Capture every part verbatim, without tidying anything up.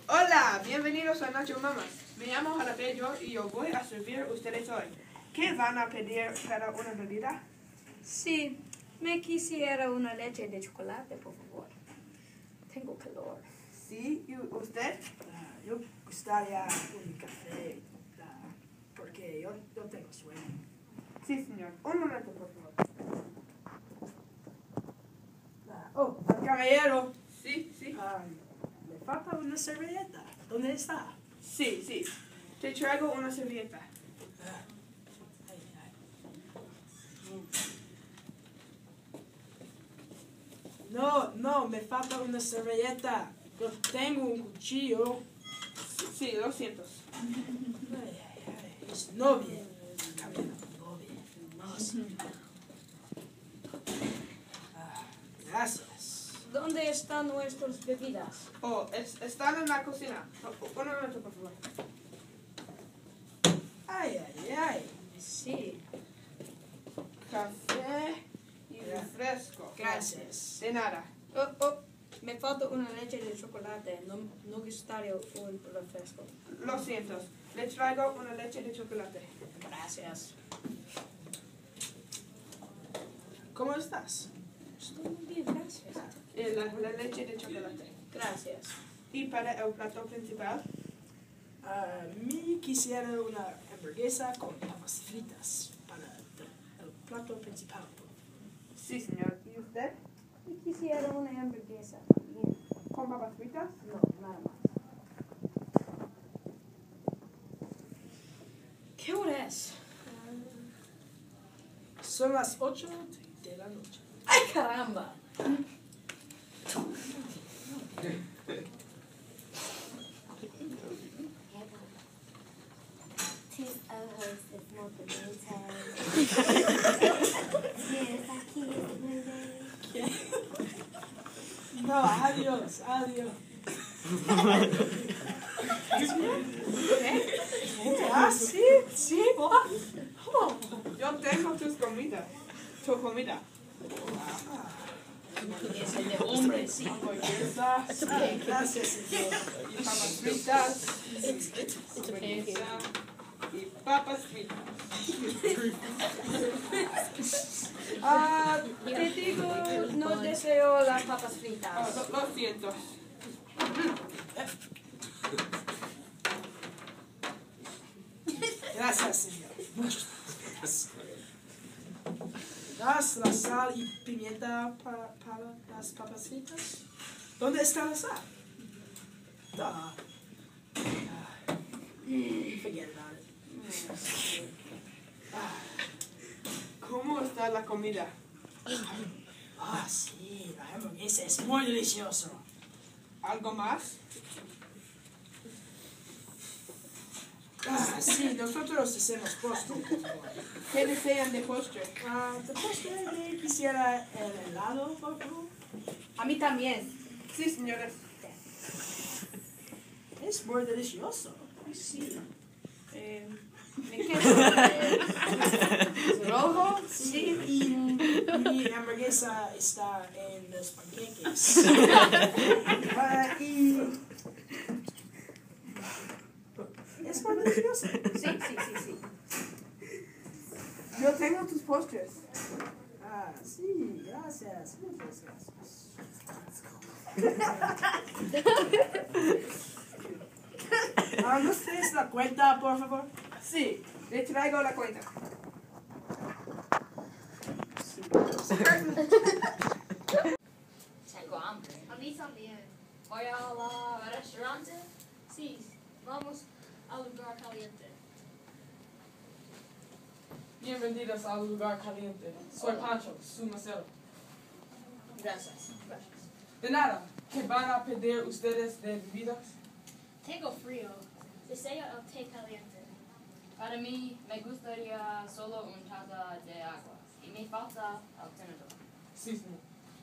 Hola, bienvenidos a Nacho Mamas. Me llamo Jalapeño y yo voy a servir a ustedes hoy. ¿Qué van a pedir para una bebida? Sí, me quisiera una leche de chocolate, por favor. Tengo calor. Sí, ¿y usted? Uh, yo gustaría un café, uh, porque yo, yo tengo sueño. Sí, señor. Un momento, por favor. Uh, oh, caballero. Sí, sí. Uh, me falta una servilleta. ¿Dónde está? Sí, sí. Te traigo una servilleta. Uh, ay, ay. Mm. No, no, me falta una servilleta. Yo tengo un cuchillo. Sí, lo siento. Ay, ay, ay. Es novia. Caballero, novia. No, sí. Ah, gracias. ¿Dónde están nuestras bebidas? Oh, es, están en la cocina. Oh, un momento, por favor. Ay, ay, ay. Sí. Café y refresco. Gracias. De nada. Oh, oh, me falta una leche de chocolate. No, no gustaría un refresco. Lo siento. Le traigo una leche de chocolate. Gracias. ¿Cómo estás? Estoy muy bien, gracias. Eh, La, la leche de chocolate. Gracias. Y para el plato principal, A mí quisiera una hamburguesa con papas fritas para el, el plato principal. sí, señor. ¿Y usted? Y quisiera una hamburguesa. Bien. ¿Con papas fritas? No, nada más. ¿Qué hora es? Son las ocho de la noche. ¡Ay, caramba! Two ojos de monumental. Tienes aquí, bebé. No, adiós, adiós. Ah, sí, sí. Oh. Yo tengo tus comidas. Tu comida. Ese de hombre, sí. Hamburguesa Gracias, señor. y papas fritas. Hamburguesa y papas fritas. Ah, te digo, no deseo las papas Oh, fritas. lo, lo siento. Gracias, señor. ¿Das la sal y pimienta para, para las papas fritas? ¿Dónde está la sal? Ah. Ah. Forget about it. Ah. ¿Cómo está la comida? Ah, sí, la hamburguesa es muy delicioso. ¿Algo más? Ah, sí, nosotros hacemos postre, por favor. ¿Qué desean de postre? Ah, de postre me quisiera el helado, por favor. A mí también. Sí, señores. Es muy delicioso. Sí. Eh, ¿Me quedo rojo? Sí, y mi hamburguesa está en los panqueques. Ah, y es muy delicioso. Sí, sí, sí, sí. Yo tengo tus postres. Ah, sí, gracias. Muchas gracias. Ah, ¿no ustedes la cuenta, por favor? Sí, le traigo la cuenta. Tengo hambre. A mí también. ¿Voy al restaurante? Sí, vamos al lugar caliente. Bienvenidos al lugar caliente. Soy Pancho, su mesero. Gracias, gracias. De nada, ¿qué van a pedir ustedes de bebidas? Tengo frío. Deseo el té caliente. Para mí, me gustaría solo un taza de agua. Y me falta el tenedor. Sí, señor.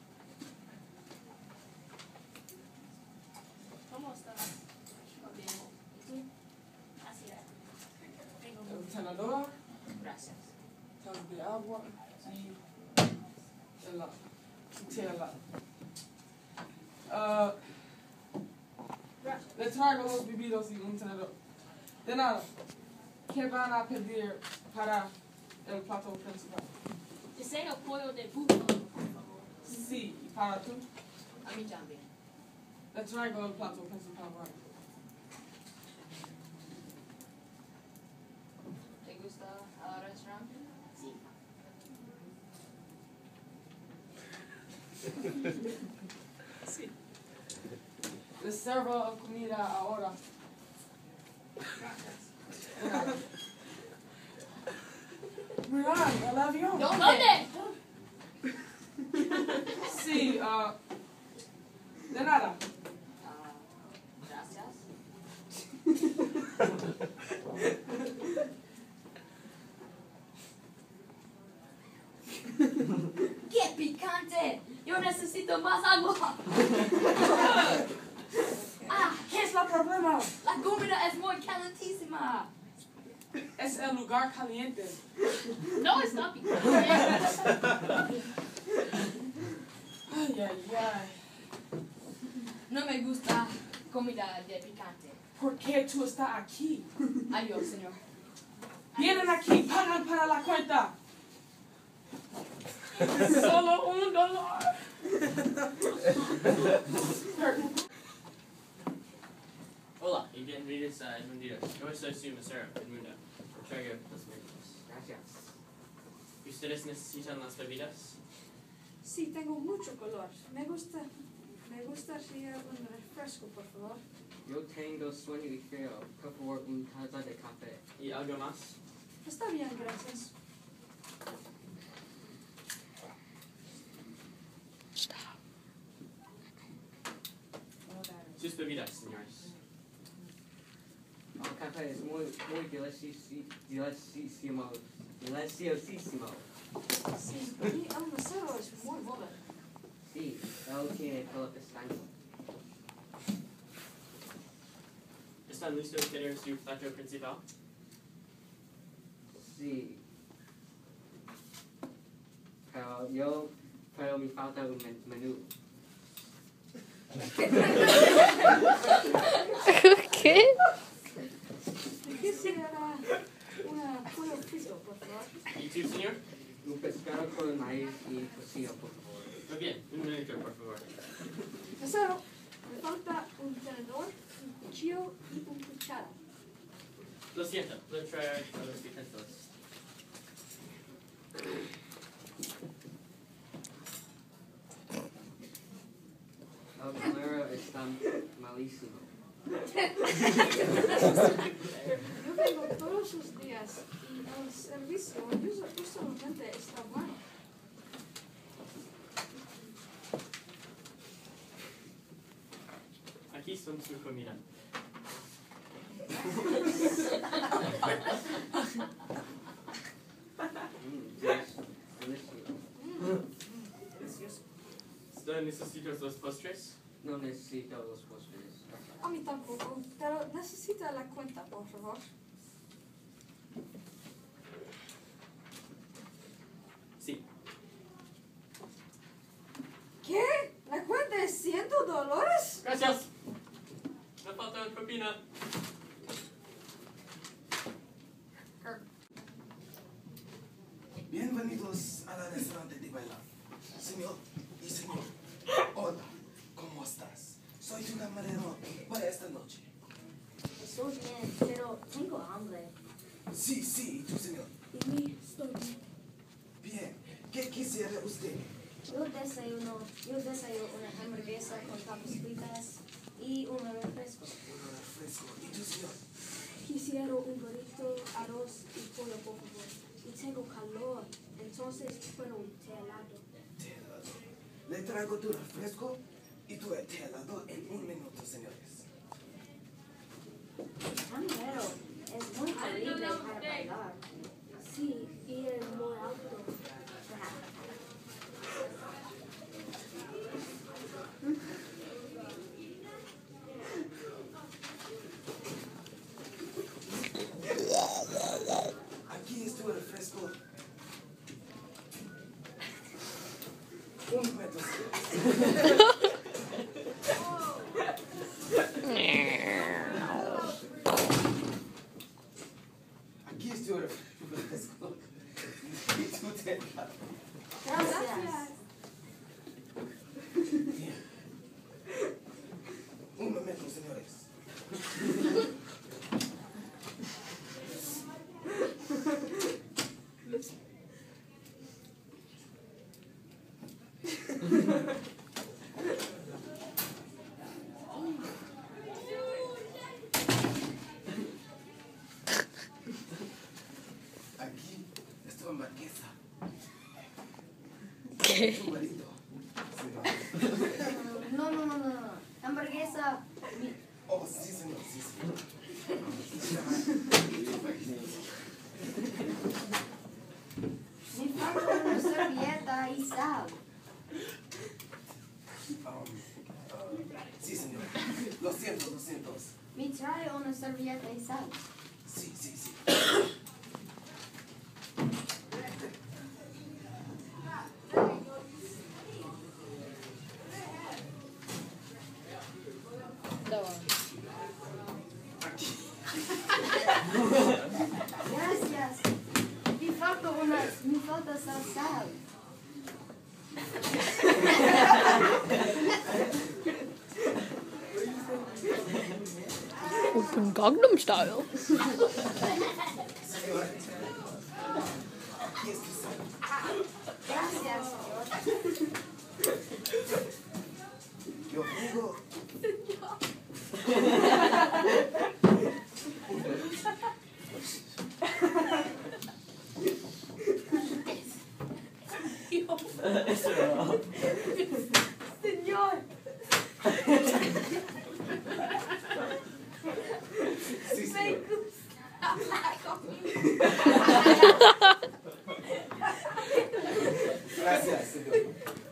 ¿Cómo estás? Muy bien. ¿Y tú? Así es. Tengo El mucho. tenedor, Gracias. taza de agua y helado. Té helado. Ah, Gracias. le traigo los bebidos y un tenedor. De nada. ¿Qué van a pedir para el plato principal? Deseo pollo de búfalo, por favor. Sí, ¿y para tú? A mí también. Le traigo el plato principal. Right? ¿Te gusta el restaurante? Sí. Sí. Les sirvo comida ahora. Gracias. Mirad, el avión. ¿Dónde? Sí, ah, de nada. Ah, gracias. ¡Qué picante! Yo necesito más agua. Ah, ¿Qué es el problema? la comida es muy calentísima. Es el lugar caliente. No está picante. Ay, ay, ay. No me gusta comida de picante. ¿Por qué tú estás aquí? Adiós, señor. Vienen aquí, pagan para la cuenta. Solo un dólar. Hola y bienvenidos a Edmunditos. Yo soy su mesero, Edmundo. Traigo las bebidas. Gracias. ¿Ustedes necesitan las bebidas? Sí, tengo mucho color. Me gusta, me gustaría un refresco, por favor. Yo tengo sueño y frío. Por favor, un taza de café. ¿Y algo más? Está bien, gracias. Sus bebidas, señores. El café es muy, muy deliciosi- deliciosísimo. Deliciosísimo. Sí, y el mesero es muy joven. Sí, él tiene pelo castaño. ¿Están listos para tener su plato principal? Sí. Pero yo, pero me falta un men- menú. ¿Qué? Quisiera una pollo frito, por favor. ¿Y tú, señor? Un pescado con maíz y tocino, por favor. Muy bien, un minuto, por favor. Mesero, me falta un tenedor, un cuchillo y un cuchara. Lo siento, lo traigo a los utensilios. El calero está malísimo. Yo vengo todos los días y el servicio us- usualmente está bueno. Aquí son su comida. Mm, delicioso. Delicioso. ¿Están necesitos los postres? No necesito los postres. A mí tampoco, pero necesita la cuenta, por favor. Sí. ¿Qué? ¿La cuenta es cien dólares? Gracias. Me falta propina. Bienvenidos al restaurante de bailar. Señor y señor, hola, ¿cómo estás? Soy tu camarero para esta noche. Estoy bien, pero tengo hambre. Sí, sí, ¿y tú, señor? Y mí, estoy bien. Bien, ¿qué quisiera usted? Yo desayuno, yo desayuno una hamburguesa con papas fritas y un refresco. Un refresco. ¿Y tú, señor? Quisiera un burrito, arroz y pollo, por favor. Y tengo calor, entonces quiero un té helado. Té helado. Le traigo tu refresco y tu té helado en un minuto, señores. Camarero, es muy horrible para bailar. Sí, y es muy alto. Aquí es tu refresco. Un momento, señor. ¿Qué? Tu burrito. No, no, no, no, no. Hamburguesa. Mi, Oh, sí, señor, sí, señor. me falta una servilleta y sal. Um, uh, sí, señor. Lo siento, lo siento. Me trae una servilleta y sal. Sí, sí, sí. Gracias. Me falta una, me falta sal. Open Gangnam Style. Señor. Aquí es tu sal. Gracias, Yo vengo. Señor. Sí, señor. Gracias, señor.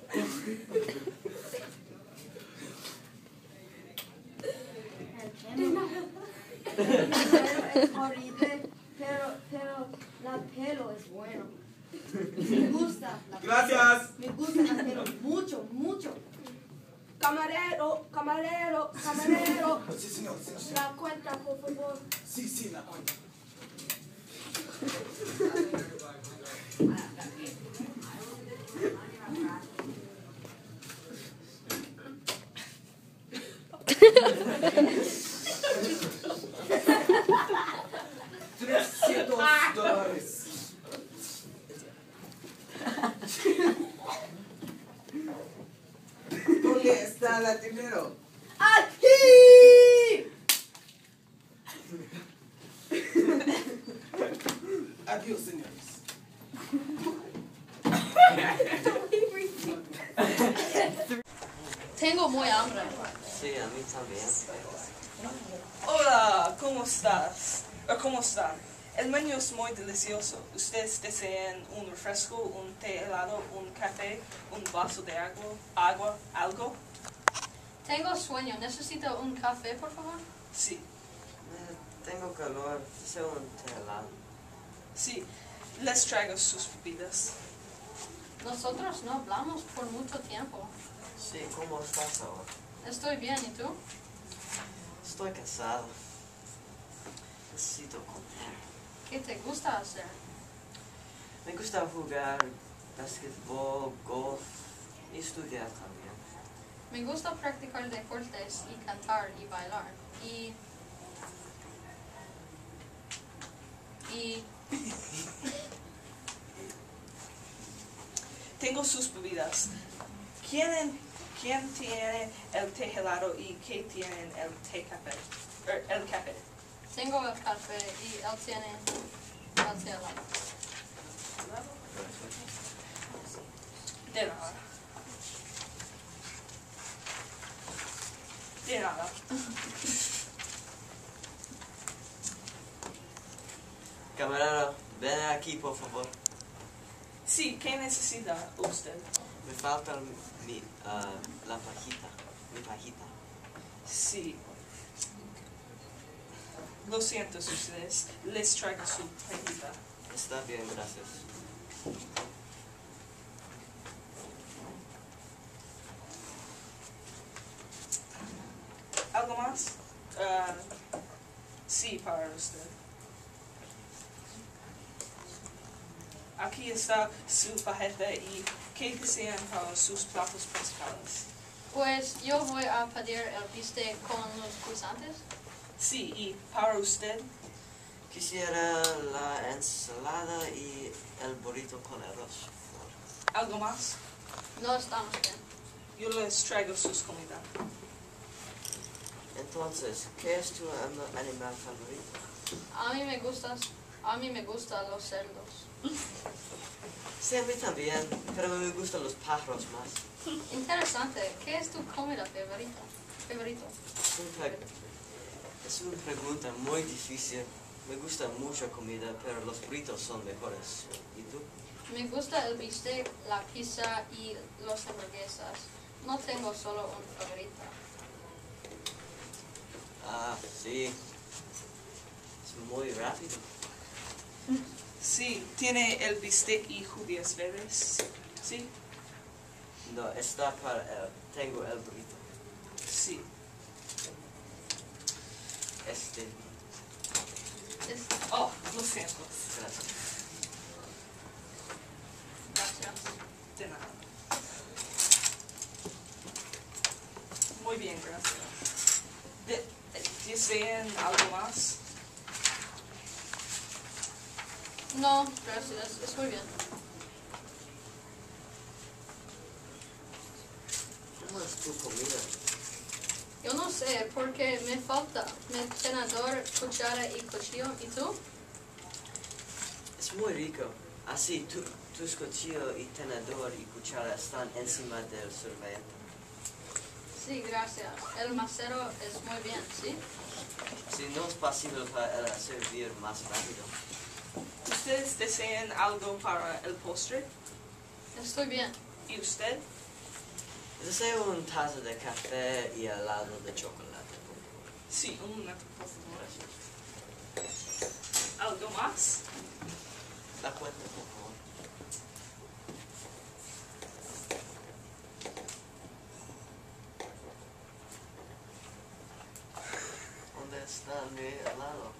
Es horrible, pero, pero la pelo es bueno. Me gusta. La Gracias. Pelo. Me gusta la pelo mucho, mucho. Camarero, camarero, camarero. Sí, señor, sí, señor. La cuenta, por favor. Sí, sí, la cuenta. Trescientos dólares. ¿Dónde está el dinero? ¡Aquí! Adiós, señores. Tengo muy hambre. Sí, a mí también. Hola, ¿cómo estás? ¿O cómo están? El menú es muy delicioso. ¿Ustedes desean un refresco, un té helado, un café, un vaso de agua, agua, algo? Tengo sueño. ¿Necesito un café, por favor? Sí, Eh, tengo calor. Deseo un té helado. sí. Les traigo sus bebidas. Nosotros no hablamos por mucho tiempo. Sí, ¿cómo estás ahora? Estoy bien, ¿y tú? Estoy cansado. Necesito comer. ¿Qué te gusta hacer? Me gusta jugar basquetbol, golf y estudiar también. Me gusta practicar deportes y cantar y bailar. Y... Y... Tengo sus bebidas. ¿Quién, quién tiene el té helado y qué tienen el té café? Er, el café. Tengo el café y él tiene el té helado. De nada. De nada. Camarero, ven aquí, por favor. Sí, ¿qué necesita usted? Me falta mi, ah, la pajita. Mi pajita. Sí. Lo siento, ustedes. Les traigo su pajita. Está bien, gracias. ¿Algo más? Ah, sí, para usted. Aquí está su pajeta y qué desean para sus platos principales. Pues yo voy a pedir el bistec con los guisantes. Sí, y para usted, Quisiera la ensalada y el burrito con arroz. por favor. ¿algo más? No estamos bien. Yo les traigo sus comidas. Entonces, ¿qué es tu am- animal favorito? A mí me gustas, a mí me gustan los cerdos. Sí, a mí también, pero me gustan los pájaros más. Interesante. ¿Qué es tu comida favorita? Favorito. Es una, es una pregunta muy difícil. Me gusta mucha comida, pero los burritos son mejores. ¿Y tú? Me gusta el bistec, la pizza y las hamburguesas. No tengo solo un favorito. Ah, sí. Es muy rápido. Sí, tiene el bistec y judías verdes. Sí, No, está para el... Tengo el burrito. sí. Este... Es- Oh, lo siento. Gracias. Gracias. De nada. Muy bien, gracias. De- ¿Desean algo más? No, gracias. Es muy bien. ¿Cómo es tu comida? Yo no sé porque me falta mi tenedor, cuchara y cuchillo. ¿Y tú? Es muy rico. Así, tu, tus cuchillos y tenedor y cuchara están encima del servilleta. Sí, gracias. El macero es muy bien, ¿sí? Si no es posible para él servir más rápido. ¿Ustedes desean algo para el postre? Estoy bien. ¿Y usted? Deseo una taza de café y helado de chocolate, por favor. Sí, un momento, por favor. ¿Algo más? La cuenta, por favor. ¿Dónde está mi helado?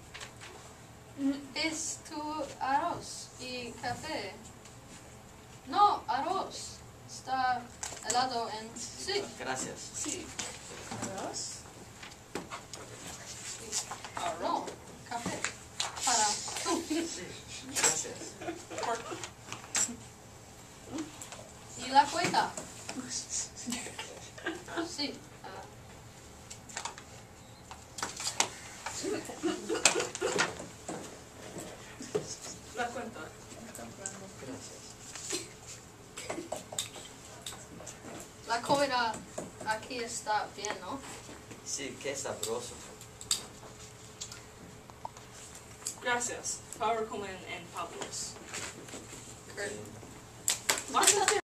Es tu arroz y café. No, arroz. Está helado en... Sí. Gracias. Sí. ¿Arroz? No, café. Para tú. Sí, gracias. Y la cuenta. Sí. ah, La cuenta. Gracias. La comida aquí está bien, ¿no? Sí, qué sabroso. Gracias. Favor comen en Pablo's. Kurt. Sí. Why is there